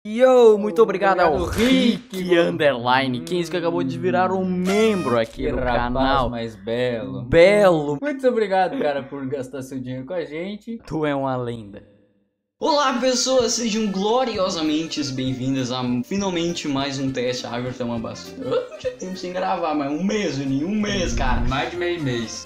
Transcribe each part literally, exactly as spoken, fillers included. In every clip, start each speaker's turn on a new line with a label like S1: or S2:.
S1: Yo, muito obrigado,
S2: obrigado
S1: ao Rick Underline, quem que acabou de virar um membro aqui
S2: Que
S1: no
S2: rapaz
S1: canal.
S2: mais belo.
S1: Belo,
S2: Muito obrigado, cara, por gastar seu dinheiro com a gente.
S1: tu é uma lenda.
S3: Olá pessoas, sejam gloriosamente bem-vindas a finalmente mais um teste. A Árvore tá uma bastante. Já tempo sem gravar, mas um mês, Juninho, um mês, cara.
S2: Mais de meio mês.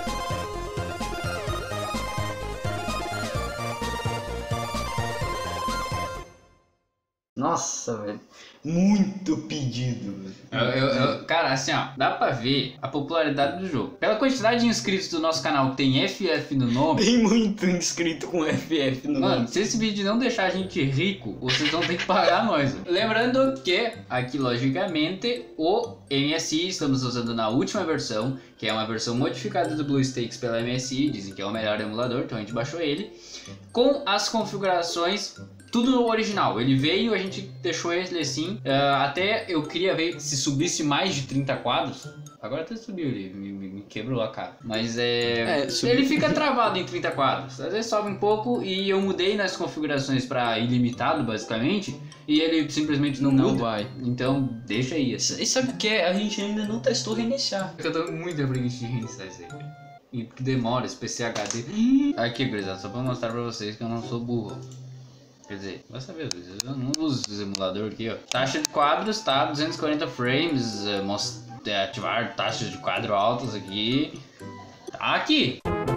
S3: Nossa, velho. Muito pedido.
S2: Eu, eu, eu- cara, assim, ó, dá pra ver a popularidade do jogo. Pela quantidade de inscritos do nosso canal que tem F F no nome.
S3: Tem muito inscrito com F F no
S2: Mano,
S3: nome.
S2: se esse vídeo não deixar a gente rico, vocês vão ter que pagar nós. Lembrando que aqui, logicamente, o M S I estamos usando na última versão, que é uma versão modificada do BlueStacks pela M S I, dizem que é o melhor emulador, então a gente baixou ele, com as configurações tudo no original. Ele veio, a gente deixou ele assim, uh, até eu queria ver se subisse mais de trinta quadros. Agora até subiu ele, me, me, me quebrou a cara. Mas é.
S3: É, subiu.
S2: Ele fica travado em trinta quadros. Às vezes sobe um pouco e eu mudei nas configurações para ilimitado, basicamente. E ele simplesmente não,
S3: Não
S2: muda.
S3: vai.
S2: Então deixa aí. Assim.
S3: E sabe o que é? A gente ainda não testou reiniciar.
S2: Eu tô muito preguiça de reiniciar isso aí. E porque demora, esse P C H D. Aqui, gurizada, só pra mostrar pra vocês que eu não sou burro. Quer dizer, vai saber, eu não uso esse emulador aqui, ó. Taxa de quadros, tá? duzentos e quarenta frames, é, most... é, ativar taxas de quadro altas aqui. Tá aqui.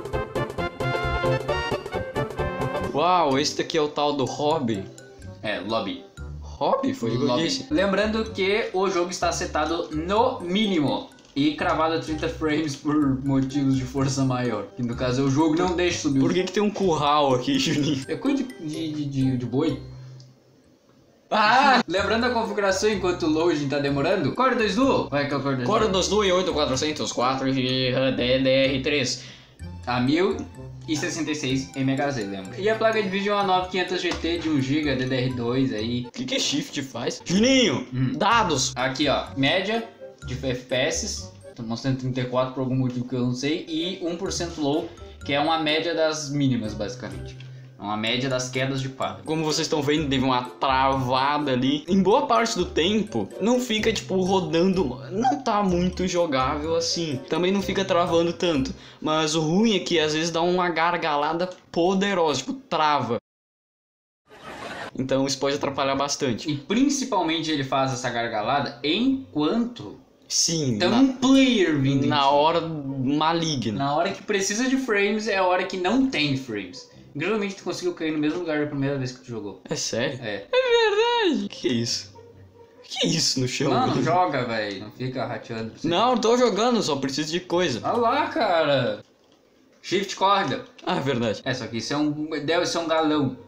S3: Uau, esse daqui é o tal do Hobby.
S2: É, lobby.
S3: Hobby? Foi o que eu
S2: Lobby.
S3: disse.
S2: Lembrando que o jogo está setado no mínimo. E cravado a trinta frames por motivos de força maior. Que no caso é o jogo não deixa subir.
S3: Por que que tem um curral aqui, Juninho?
S2: É coisa de, de, de, de boi. Ah! Lembrando a configuração enquanto o loading tá demorando. Core dois Duo. Vai que é o Core dois
S3: Core
S2: Duo.
S3: dos Duo oito quatrocentos quatro D D R três.
S2: A mil e sessenta e seis M H Z, lembra? E a placa de vídeo é uma nove quinhentos G T de um giga D D R dois aí.
S3: O que que Shift faz? Juninho,
S2: Hum.
S3: dados.
S2: Aqui ó, média de F P S. Tô mostrando trinta e quatro por algum motivo que eu não sei. E um por cento low, que é uma média das mínimas, basicamente. É uma média das quedas de quadro.
S3: Como vocês estão vendo, teve uma travada ali. Em boa parte do tempo, não fica, tipo, rodando. Não tá muito jogável assim. Também não fica travando tanto. Mas o ruim é que às vezes dá uma gargalada poderosa, tipo, trava. Então isso pode atrapalhar bastante.
S2: E principalmente ele faz essa gargalada enquanto
S3: Sim,
S2: tem
S3: na,
S2: um player vindo. em
S3: na
S2: ti.
S3: hora maligna.
S2: Na hora que precisa de frames é a hora que não tem frames. Incrivelmente tu conseguiu cair no mesmo lugar da primeira vez que tu jogou.
S3: É sério?
S2: É.
S3: É verdade. Que isso? Que isso no chão?
S2: Mano, joga, velho. Não fica rateando. pra você.
S3: Não, eu tô jogando, só preciso de coisa.
S2: Olha lá, cara. Shift corda.
S3: Ah, é verdade.
S2: É, só que isso é um. Deve ser um galão.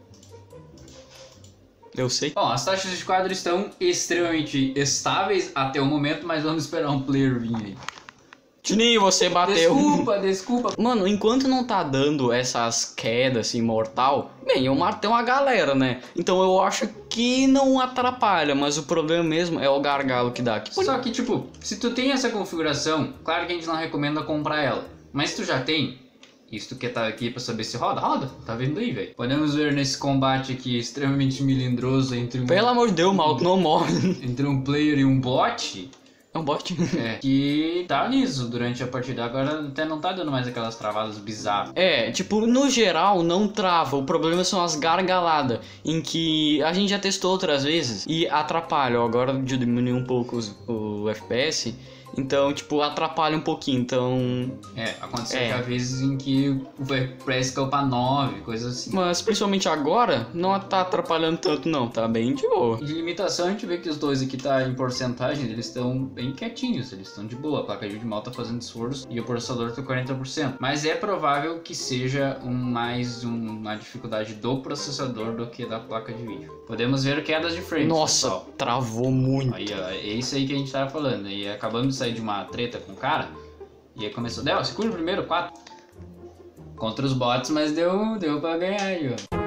S3: Eu sei.
S2: Bom, as taxas de quadro estão extremamente estáveis até o momento, mas vamos esperar um player vir aí.
S3: Juninho, você bateu.
S2: Desculpa, desculpa.
S3: Mano, enquanto não tá dando essas quedas assim, mortal, bem, eu matei uma galera, né? Então eu acho que não atrapalha, mas o problema mesmo é o gargalo que dá aqui.
S2: Só que, tipo, se tu tem essa configuração, claro que a gente não recomenda comprar ela. Mas se tu já tem, isso tu quer tá aqui pra saber se roda, roda. Tá vendo aí, velho. Podemos ver nesse combate aqui extremamente melindroso entre um,
S3: Pelo amor de Deus, mal não morre.
S2: entre um player e um bot.
S3: É um bot.
S2: É, que tá liso durante a partida. Agora até não tá dando mais aquelas travadas bizarras.
S3: É, tipo, no geral não trava, o problema são as gargaladas, em que a gente já testou outras vezes e atrapalha. Ó, agora diminuiu um pouco os- o F P S, então, tipo, atrapalha um pouquinho, então...
S2: É, aconteceu
S3: É.
S2: já vezes em que o F P S caiu pra nove, coisas assim.
S3: Mas principalmente agora, não tá atrapalhando tanto não, tá bem de boa.
S2: De limitação, a gente vê que os dois aqui tá em porcentagem, eles estão bem quietinhos, eles estão de boa. A placa de vídeo mal tá fazendo esforço e o processador tá quarenta por cento. Mas é provável que seja um, mais um- uma dificuldade do processador do que da placa de vídeo. Podemos ver quedas de frames,
S3: Nossa,
S2: pessoal.
S3: travou muito.
S2: Aí, ó, é isso aí que a gente tava falando. E acabamos de sair de uma treta com o cara. E aí começou. Del, segura o primeiro, quatro. Contra os bots, mas deu, deu pra ganhar aí, ó.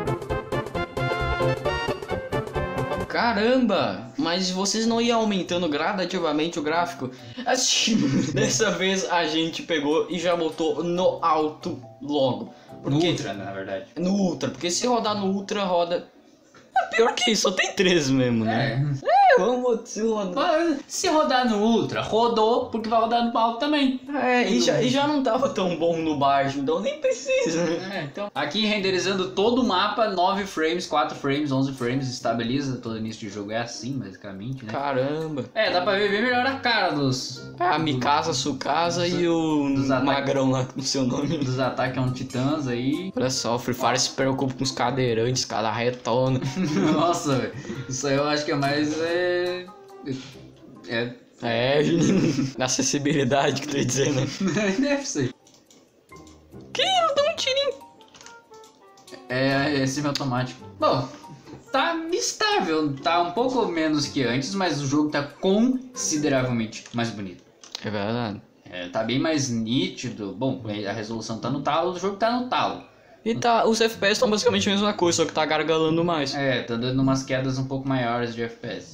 S3: Caramba! Mas vocês não iam aumentando gradativamente o gráfico? Assim, dessa vez a gente pegou e já botou no alto logo.
S2: No
S3: Porque,
S2: Ultra, na verdade.
S3: no Ultra, porque se rodar no Ultra, roda... pior que isso, só tem três mesmo, né?
S2: É.
S3: É, vamos se rodar.
S2: Mas se rodar no Ultra, rodou, porque vai rodar no alto também.
S3: É, e já, e já não tava tão bom no baixo, então nem precisa, né?
S2: É, então. Aqui renderizando todo o mapa, nove frames, quatro frames, onze frames, estabiliza. Todo início de jogo é assim, basicamente, né?
S3: Caramba.
S2: É, dá pra ver bem melhor a cara dos...
S3: É, a Mikasa, Sukasa
S2: dos-
S3: e o
S2: dos ataques.
S3: magrão lá com o seu nome.
S2: Dos ataques a um titãs aí.
S3: Olha só, o Free Fire se preocupa com os cadeirantes, cada retona.
S2: Nossa, velho. Isso aí eu acho que é mais... É... É...
S3: É, na acessibilidade que tu ia dizer, né?
S2: Deve ser.
S3: Que? Ela dá um tirinho.
S2: É, é semi-automático. Bom, tá estável. Tá um pouco menos que antes, mas o jogo tá consideravelmente mais bonito.
S3: É verdade.
S2: É, tá bem mais nítido. Bom, a resolução tá no talo, o jogo tá no talo.
S3: E tá, os F P S estão basicamente a mesma coisa, só que tá gargalando mais.
S2: É, tá dando umas quedas um pouco maiores de F P S.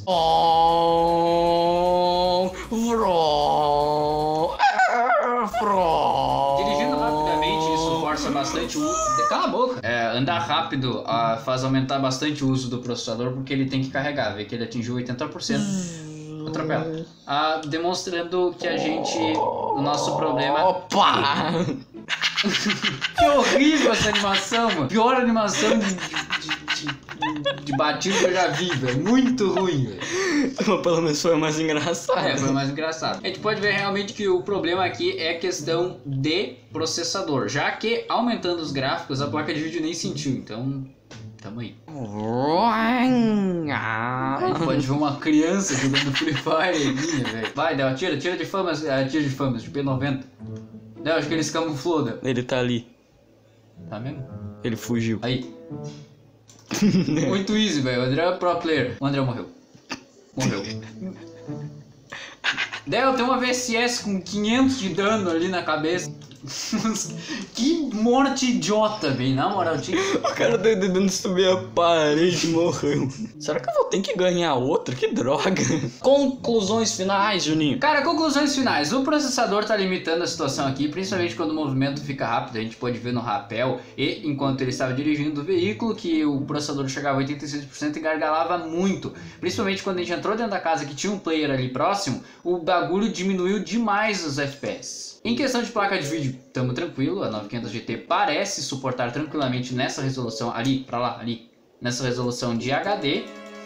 S3: Oh, bro, bro.
S2: Dirigindo rapidamente, isso força bastante o uso. Cala a boca! É, andar rápido ah, faz aumentar bastante o uso do processador porque ele tem que carregar. Vê que ele atingiu oitenta por cento. Atropela. Ah, demonstrando que a gente. O nosso problema.
S3: Opa!
S2: Que horrível essa animação, mano! Pior animação de, de, de, de, de batido que eu já vi, velho. Muito ruim, velho.
S3: Mas pelo menos foi mais engraçado.
S2: É, foi mais engraçado. A gente pode ver realmente que o problema aqui é questão de processador, já que aumentando os gráficos a placa de vídeo nem sentiu, então tamo aí. A gente pode ver uma criança jogando Free Fire minha, velho. Vai, Del, tira, tira de famas, uh, tira de famas, de P noventa. Del, acho que ele se camuflou, Del.
S3: Ele tá ali.
S2: Tá mesmo?
S3: Ele fugiu.
S2: Aí. Muito easy, velho. O André é pro player. O André morreu. Morreu. Del, tem uma V S S com quinhentos de dano ali na cabeça. Que morte idiota, velho. Na moral, tinha...
S3: O cara tá tentando subir a parede e morreu. Será que eu vou ter que ganhar outra? Que droga. Conclusões finais, Juninho.
S2: Cara, conclusões finais. O processador tá limitando a situação aqui, principalmente quando o movimento fica rápido. A gente pode ver no rapel e enquanto ele estava dirigindo o veículo que o processador chegava a oitenta e seis por cento e gargalava muito. Principalmente quando a gente entrou dentro da casa que tinha um player ali próximo, o bagulho diminuiu demais os F P S. Em questão de placa de vídeo, tamo tranquilo. A nove mil e quinhentos G T parece suportar tranquilamente nessa resolução, ali, pra lá, ali, nessa resolução de H D.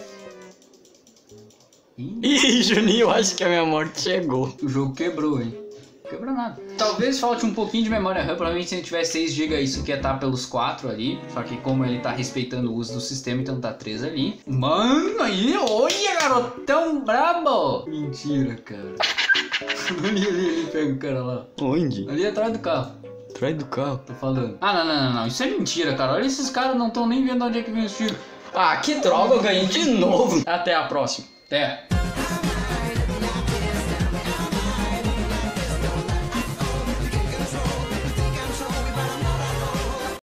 S3: Ih, Juninho, eu acho que a minha morte chegou.
S2: O jogo quebrou, hein? Quebrou nada. Talvez falte um pouquinho de memória RAM. Provavelmente se ele tiver seis gigas isso quer estar pelos quatro ali. Só que como ele tá respeitando o uso do sistema, então tá três ali. Mano, aí, olha, garotão brabo! Mentira, cara. ali, ali, ali, pega o cara lá.
S3: Onde?
S2: Ali atrás do carro.
S3: Atrás do carro.
S2: Tô falando. Ah, não, não, não, não. Isso é mentira, cara. Olha, esses caras não estão nem vendo onde é que vem os tiros.
S3: Ah, que droga, eu ganhei de novo. Até a próxima.
S2: Até.